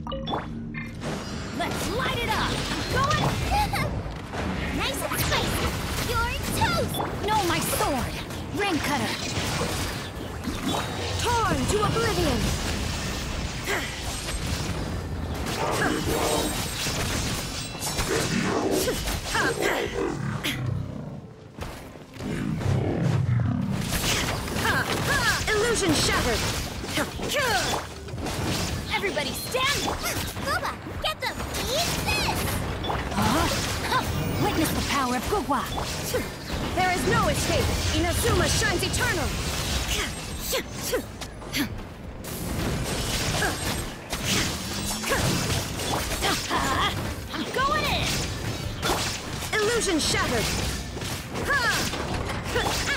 Let's light it up! I'm going! Nice and spicy! You're toast! No, my sword! Ring cutter! Torn to oblivion! Illusion shattered! Everybody stand! Guba, get them! Eat this! Witness the power of Gugwa! There is no escape! Inazuma shines eternal! I'm going in! Illusion shattered!